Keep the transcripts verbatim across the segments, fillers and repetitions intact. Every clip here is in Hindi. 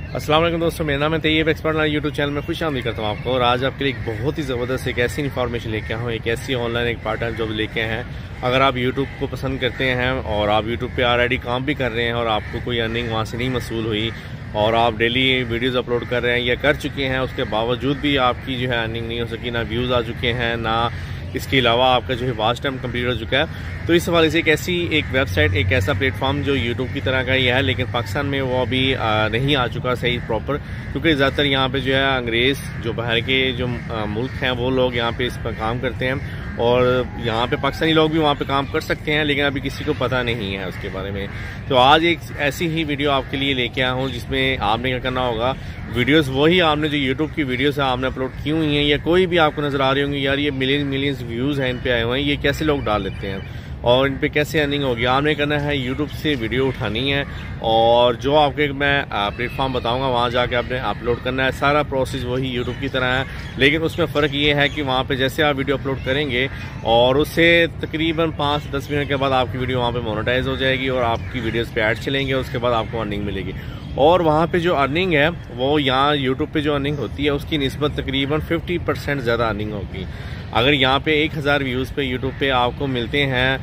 अस्सलाम वालेकुम दोस्तों, मेरा नाम है तैयब एक्सपर्ट यूट्यूब चैनल में खुश आमदीद करता हूँ आपको। और आज आपके लिए एक बहुत ही ज़बरदस्त एक ऐसी इन्फॉर्मेशन लेके आया हूँ, एक ऐसी ऑनलाइन एक पार्ट टाइम जॉब लेके हैं। अगर आप यूट्यूब को पसंद करते हैं और आप यूट्यूब पे ऑलरेडी काम भी कर रहे हैं और आपको कोई अर्निंग वहाँ से नहीं मसूल हुई और आप डेली वीडियोज़ अपलोड कर रहे हैं या कर चुके हैं, उसके बावजूद भी आपकी जो है अर्निंग नहीं हो सकी, ना व्यूज़ आ चुके हैं, ना इसके अलावा आपका जो है वास्ट टाइम कंप्लीट हो चुका है, तो इस हवाले से एक ऐसी एक वेबसाइट, एक ऐसा प्लेटफॉर्म जो यूट्यूब की तरह का ही है लेकिन पाकिस्तान में वो अभी नहीं आ चुका सही प्रॉपर, क्योंकि ज़्यादातर यहाँ पे जो है अंग्रेज़ जो बाहर के जो मुल्क हैं वो लोग यहाँ पे इस पर काम करते हैं और यहाँ पे पाकिस्तानी लोग भी वहाँ पे काम कर सकते हैं, लेकिन अभी किसी को पता नहीं है उसके बारे में। तो आज एक ऐसी ही वीडियो आपके लिए लेके आया हूँ जिसमें आपने क्या करना होगा, वीडियोस वही आपने जो यूट्यूब की वीडियोस है आपने अपलोड की हुई हैं या कोई भी आपको नज़र आ रही होंगी, यार ये मिलियन मिलियंस व्यूज़ हैं इन पे आए हुए हैं, ये कैसे लोग डाल लेते हैं और इन पे कैसे अर्निंग होगी। आपने करना है यूट्यूब से वीडियो उठानी है और जो आपके मैं प्लेटफॉर्म बताऊंगा वहाँ जाके आपने अपलोड करना है। सारा प्रोसेस वही यूट्यूब की तरह है, लेकिन उसमें फ़र्क ये है कि वहाँ पे जैसे आप वीडियो अपलोड करेंगे और उससे तकरीबन पाँच से दस मिनट के बाद आपकी वीडियो वहाँ पे मोनेटाइज हो जाएगी और आपकी वीडियोज़ पे ऐड चलेंगे, उसके बाद आपको अर्निंग मिलेगी। और वहाँ पे जो अर्निंग है वो यहाँ यूट्यूब पे जो अर्निंग होती है उसकी निस्बत तकरीबन पचास परसेंट ज़्यादा अर्निंग होगी। अगर यहाँ पे एक हज़ार व्यूज़ पे यूट्यूब पे आपको मिलते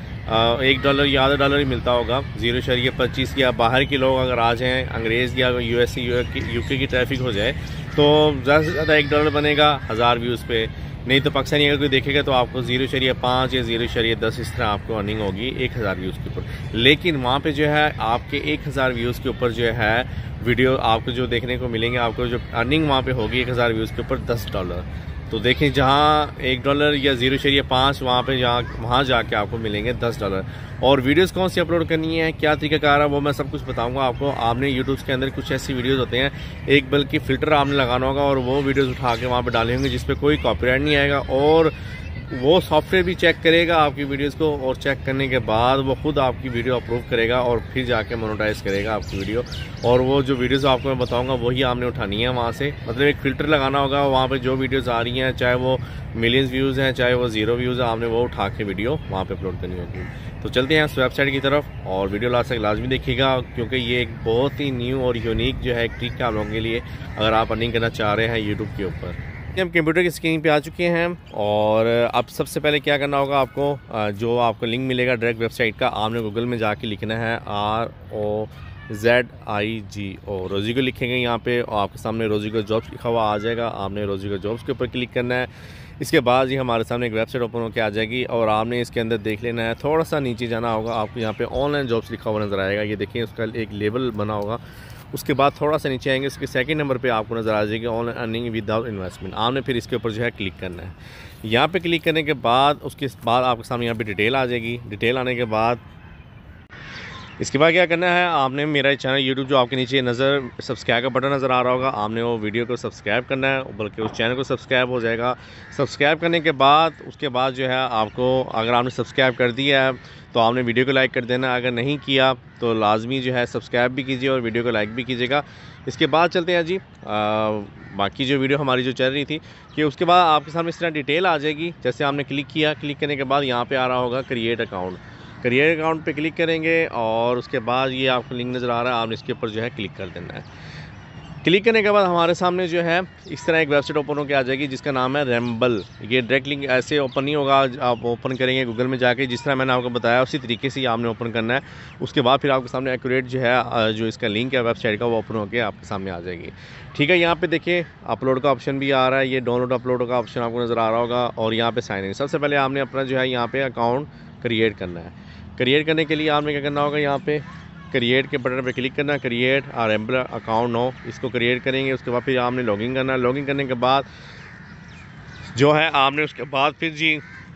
हैं एक डॉलर या आधा डॉलर ही मिलता होगा, जीरो शरीय पच्चीस या बाहर के लोग अगर आ जाएँ, अंग्रेज़ या यूएस यूके की ट्रैफिक हो जाए तो ज़्यादा से ज़्यादा एक डॉलर बनेगा हज़ार व्यूज़ पे, नहीं तो पाकिस्तानी अगर कोई देखेगा तो आपको जीरो शरीय पाँच या जीरो शरीय दस इस तरह आपको अर्निंग होगी एक हज़ार व्यूज़ के ऊपर। लेकिन वहाँ पे जो है आपके एक हज़ार व्यूज़ के ऊपर जो है वीडियो आपको जो देखने को मिलेंगे, आपको जो अर्निंग वहाँ पे होगी एक हज़ार व्यूज़ के ऊपर दस डॉलर। तो देखें जहाँ एक डॉलर या जीरो शरीय पाँच वहाँ पे जहाँ वहाँ जाके आपको मिलेंगे दस डॉलर। और वीडियोस कौन सी अपलोड करनी है, क्या तरीकाकार है, वो मैं सब कुछ बताऊंगा आपको। आपने यूट्यूब के अंदर कुछ ऐसी वीडियोस होते हैं, एक बल्कि फ़िल्टर आपने लगाना होगा और वो वीडियोस उठा के वहाँ पे डाले होंगे जिस पे कोई कॉपीराइट नहीं आएगा और वो सॉफ्टवेयर भी चेक करेगा आपकी वीडियोस को और चेक करने के बाद वो खुद आपकी वीडियो अप्रूव करेगा और फिर जाके मोनेटाइज करेगा आपकी वीडियो। और वो जो वीडियोस आपको मैं बताऊंगा वही आपने उठानी है वहाँ से, मतलब एक फ़िल्टर लगाना होगा वहाँ पे जो वीडियोस आ रही हैं, चाहे वो मिलियंस व्यूज़ हैं चाहे वो ज़ीरो व्यूज़ है, आपने वो उठा के वीडियो वहाँ पर अपलोड करनी होगी। तो चलते हैं उस वेबसाइट की तरफ और वीडियो लास्ट तक लाजमी देखिएगा, क्योंकि ये एक बहुत ही न्यू और यूनिक जो है एक ट्रिक है आप लोगों के लिए अगर आप अर्निंग करना चाह रहे हैं यूट्यूब के ऊपर। हम कंप्यूटर की स्क्रीन पे आ चुके हैं और अब सबसे पहले क्या करना होगा, आपको जो आपको लिंक मिलेगा डायरेक्ट वेबसाइट का, आपने गूगल में जाके लिखना है आर ओ जेड आई जी ओ, रोज़ीगो लिखेंगे यहाँ पे और आपके सामने रोज़ीगो जॉब्स लिखा हुआ आ जाएगा। आपने रोज़ीगो जॉब्स के ऊपर क्लिक करना है। इसके बाद ही हमारे सामने एक वेबसाइट ओपन होकर आ जाएगी और आपने इसके अंदर देख लेना है, थोड़ा सा नीचे जाना होगा, आपको यहाँ पे ऑनलाइन जॉब्स लिखा हुआ नज़र आएगा, ये देखिए उसका एक लेबल बना होगा। उसके बाद थोड़ा सा नीचे आएंगे, उसके सेकंड नंबर पे आपको नज़र आ जाएगी ऑनलाइन अर्निंग विदाउट इन्वेस्टमेंट। आपने फिर इसके ऊपर जो है क्लिक करना है। यहाँ पे क्लिक करने के बाद उसके बाद आपके सामने यहाँ पे डिटेल आ जाएगी। डिटेल आने के बाद इसके बाद क्या करना है, आपने मेरा चैनल यूट्यूब जो आपके नीचे नज़र सब्सक्राइब का बटन नज़र आ रहा होगा, आपने वो वीडियो को सब्सक्राइब करना है, बल्कि उस चैनल को सब्सक्राइब हो जाएगा। सब्सक्राइब करने के बाद उसके बाद जो है आपको, अगर आपने सब्सक्राइब कर दिया है तो आपने वीडियो को लाइक कर देना, अगर नहीं किया तो लाजमी जो है सब्सक्राइब भी कीजिए और वीडियो को लाइक भी कीजिएगा। इसके बाद चलते हैं जी आ, बाकी जो वीडियो हमारी जो चल रही थी कि उसके बाद आपके सामने इस तरह डिटेल आ जाएगी। जैसे आपने क्लिक किया, क्लिक करने के बाद यहाँ पे आ रहा होगा क्रिएट अकाउंट, क्रिएट अकाउंट पे क्लिक करेंगे और उसके बाद ये आपको लिंक नज़र आ रहा है, आपने इसके ऊपर जो है क्लिक कर देना है। क्लिक करने के बाद हमारे सामने जो है इस तरह एक वेबसाइट ओपन होकर आ जाएगी जिसका नाम है रैम्बल। ये डायरेक्ट लिंक ऐसे ओपन नहीं होगा, आप ओपन करेंगे गूगल में जाके जिस तरह मैंने आपको बताया उसी तरीके से ही आपने ओपन करना है। उसके बाद फिर आपके सामने एक्यूरेट जो है जो इसका लिंक है वेबसाइट का वो ओपन होकर आपके सामने आ जाएगी। ठीक है, यहाँ पे देखिए अपलोड का ऑप्शन भी आ रहा है, ये डाउनलोड अपलोड का ऑप्शन आपको नज़र आ रहा होगा और यहाँ पे साइन इन। सबसे पहले आपने अपना जो है यहाँ पे अकाउंट क्रिएट करना है। क्रिएट करने के लिए आपने क्या करना होगा, यहाँ पे क्रिएट के बटन पे क्लिक करना, क्रिएट और रैम्बल अकाउंट नो, इसको क्रिएट करेंगे। उसके बाद फिर आपने लॉगिन करना है। लॉगिन करने के बाद जो है आपने उसके बाद फिर जी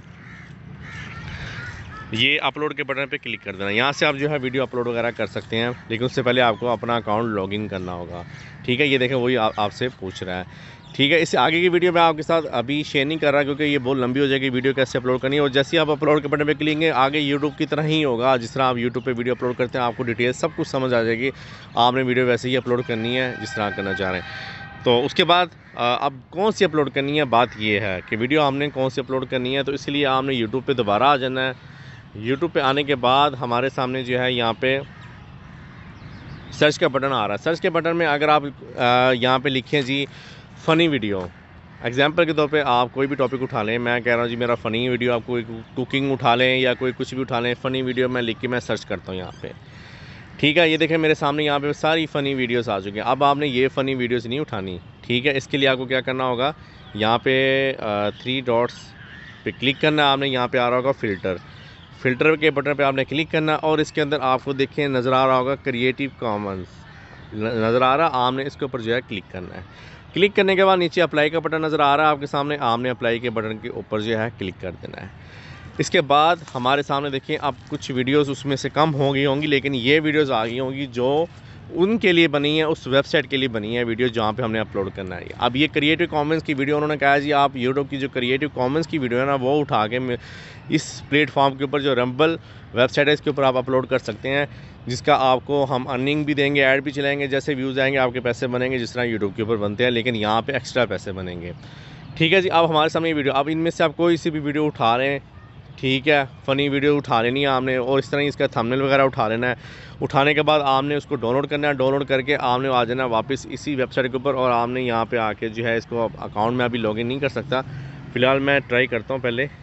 ये अपलोड के बटन पे क्लिक कर देना। यहाँ से आप जो है वीडियो अपलोड वगैरह कर सकते हैं, लेकिन उससे पहले आपको अपना अकाउंट लॉगिन करना होगा। ठीक है, ये देखें वही आप, आपसे पूछ रहा है। ठीक है, इससे आगे की वीडियो मैं आपके साथ अभी शेयर नहीं कर रहा क्योंकि ये बहुत लंबी हो जाएगी वीडियो कैसे अपलोड करनी है। और जैसे आप अपलोड के बटन पे क्लिक करेंगे आगे यूट्यूब की तरह ही होगा, जिस तरह आप यूट्यूब पे वीडियो अपलोड करते हैं आपको डिटेल सब कुछ समझ आ जाएगी। आपने वीडियो वैसे ही अपलोड करनी है जिस तरह करना चाह रहे हैं। तो उसके बाद अब कौन सी अपलोड करनी है, बात ये है कि वीडियो आपने कौन सी अपलोड करनी है। तो इसलिए आपने यूट्यूब पर दोबारा आ जाना है। यूट्यूब पर आने के बाद हमारे सामने जो है यहाँ पर सर्च का बटन आ रहा है। सर्च के बटन में अगर आप यहाँ पे लिखें जी फ़नी वीडियो, एग्जांपल के तौर पे आप कोई भी टॉपिक उठा लें, मैं कह रहा हूँ जी मेरा फ़नी वीडियो, आप कोई कुकिंग उठा लें या कोई कुछ भी उठा लें, फ़नी वीडियो मैं लिख के मैं सर्च करता हूँ यहाँ पे, ठीक है। ये देखें मेरे सामने यहाँ पे सारी फ़नी वीडियोस आ चुकी हैं। अब आपने ये फ़नी वीडियोस नहीं उठानी, ठीक है। इसके लिए आपको क्या करना होगा, यहाँ पे थ्री डॉट्स पे क्लिक करना है आपने, यहाँ पे आ रहा होगा फ़िल्टर, फ़िल्टर के बटन पे आपने क्लिक करना और इसके अंदर आपको देखें नज़र आ रहा होगा क्रिएटिव कॉमन्स नज़र आ रहा, आपने इसके ऊपर जो है क्लिक करना है। क्लिक करने के बाद नीचे अप्लाई का बटन नज़र आ रहा है आपके सामने, आपने अप्लाई के बटन के ऊपर जो है क्लिक कर देना है। इसके बाद हमारे सामने देखिए अब कुछ वीडियोस उसमें से कम हो गई होंगी, लेकिन ये वीडियोस आ गई होंगी जो उनके लिए बनी है, उस वेबसाइट के लिए बनी है वीडियो जहाँ पे हमने अपलोड करना है। अब ये क्रिएटिव कॉमन्स की वीडियो उन्होंने कहा जी आप यूट्यूब की जो क्रिएटिव कॉमन्स की वीडियो है ना वो उठा के इस प्लेटफॉर्म के ऊपर जो रंबल वेबसाइट है इसके ऊपर आप अपलोड कर सकते हैं, जिसका आपको हम अर्निंग भी देंगे, ऐड भी चलाएँगे, जैसे व्यूज़ आएंगे आपके पैसे बनेंगे जिस तरह यूट्यूब के ऊपर बनते हैं, लेकिन यहाँ पर एक्स्ट्रा पैसे बनेंगे, ठीक है जी। अब हमारे सामने ये वीडियो, अब इनमें से आप कोई सी भी वीडियो उठा रहे हैं, ठीक है, फ़नी वीडियो उठा लेनी है आपने और इस तरह ही इसका थंबनेल वगैरह उठा लेना है। उठाने के बाद आपने उसको डाउनलोड करना है, डाउनलोड करके आपने आ जाना वापस इसी वेबसाइट के ऊपर और आपने यहाँ पे आके जो है इसको अकाउंट में अभी लॉगिन नहीं कर सकता, फ़िलहाल मैं ट्राई करता हूँ पहले।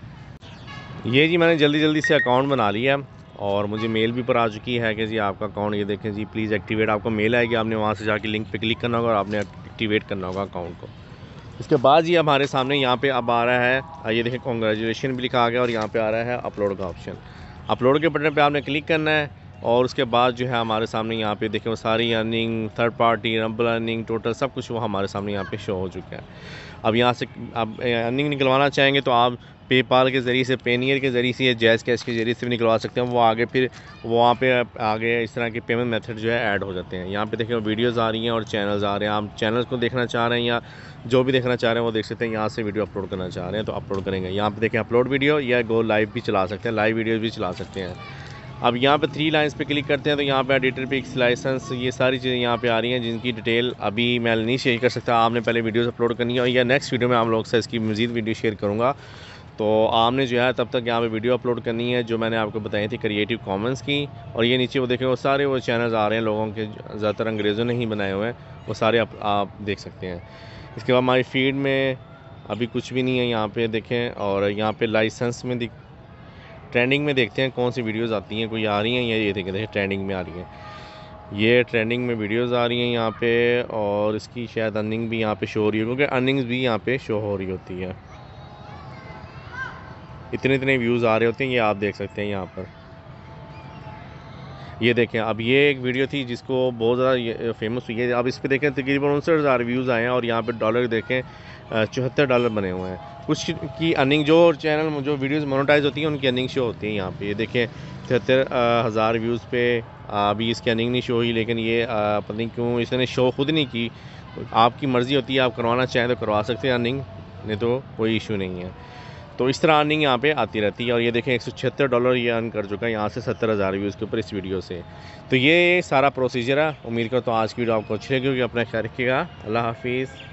ये जी मैंने जल्दी जल्दी से अकाउंट बना लिया और मुझे मेल भी पर आ चुकी है कि जी आपका अकाउंट, ये देखें जी प्लीज़ एक्टिवेट, आपको मेल आएगी, आपने वहाँ से जाके लिंक पर क्लिक करना होगा और आपने एक्टिवेट करना होगा अकाउंट को। इसके बाद ये हमारे सामने यहाँ पे अब आ रहा है, ये देखें कॉन्ग्रेचुलेशन भी लिखा आ गया और यहाँ पे आ रहा है अपलोड का ऑप्शन। अपलोड के बटन पे आपने क्लिक करना है और उसके बाद जो है हमारे सामने यहाँ पे देखें वो सारी earning, third party, Rumble earning, total सब कुछ वो हमारे सामने यहाँ पे शो हो चुका है। अब यहाँ से अब अर्निंग निकलवाना चाहेंगे तो आप पेपाल के ज़रिए से, पेनियर के ज़रिए से या जैज़ कैश के ज़रिए से भी निकलवा सकते हैं। वो आगे फिर वो वहाँ पे आगे इस तरह के पेमेंट मेथड जो है ऐड हो जाते हैं। यहाँ पे देखें वीडियोस आ रही हैं और चैनल्स आ रहे हैं, आप चैनल्स को देखना चाह रहे हैं या जो भी देखना चाह रहे हैं वो देख सकते हैं। यहाँ से वीडियो अपलोड करना चाह रहे हैं तो अपलोड करेंगे, यहाँ पे देखें अपलोड वीडियो या गो लाइव भी चला सकते हैं, लाइव वीडियो भी चला सकते हैं। अब यहाँ पे थ्री लाइन्स पे क्लिक करते हैं तो यहाँ पे एडिटर पिक्स, लाइसेंस, ये सारी चीज़ें यहाँ पे आ रही हैं जिनकी डिटेल अभी मैं नहीं शेयर कर सकता, आपने पहले वीडियोस अपलोड करनी है और या नेक्स्ट वीडियो में आप लोग से इसकी मज़ीद वीडियो शेयर करूँगा। तो आपने जो है तब तक यहाँ पे वीडियो अपलोड करनी है जो मैंने आपको बताई थी क्रिएटिव कॉमन्स की। और ये नीचे वो देखें वो सारे वो चैनल्स आ रहे हैं लोगों के, ज़्यादातर अंग्रेज़ों ने ही बनाए हुए हैं, वो सारे आप, आप देख सकते हैं। इसके बाद हमारी फीड में अभी कुछ भी नहीं है, यहाँ पे देखें। और यहाँ पे लाइसेंस में दिख, ट्रेंडिंग में देखते हैं कौन सी वीडियोज़ आती हैं, कोई आ रही हैं या ये देखें देखें ट्रेंडिंग में आ रही हैं, ये ट्रेंडिंग में वीडियोज़ आ रही हैं यहाँ पे। और इसकी शायद अर्निंग भी यहाँ पे शो हो रही है क्योंकि अर्निंग्स भी यहाँ पे शो हो रही होती है, इतने इतने व्यूज़ आ रहे होते हैं, ये आप देख सकते हैं यहाँ पर। ये देखें अब ये एक वीडियो थी जिसको बहुत ज़्यादा फेमस हुई है, अब इस पर देखें तकरीबन उनसठ हज़ार व्यूज़ आए हैं और यहाँ पे डॉलर देखें चौहत्तर डॉलर बने हुए हैं। कुछ की अर्निंग, जो चैनल जो वीडियोस मोनेटाइज होती हैं उनकी अर्निंग शो होती है यहाँ पे। ये देखें तिहत्तर हज़ार व्यूज़ पे अभी इसकी अर्निंग नहीं शो हुई, लेकिन ये पता नहीं क्यों इसने शो खुद नहीं की। आपकी मर्ज़ी होती है, आप करवाना चाहें तो करवा सकते हैं अर्निंग, नहीं तो कोई इशू नहीं है। तो इस तरह अर्निंग यहाँ पे आती रहती है। और ये देखें एक सौ छिहत्तर डॉलर ये अर्न कर चुका है यहाँ से सत्तर हज़ार व्यूज़ के ऊपर इस वीडियो से। तो ये सारा प्रोसीजर है। उम्मीद करता हूँ आज की वीडियो आपको अच्छी लगी होगी। अपना ख्याल रखिएगा। अल्लाह हाफिज़।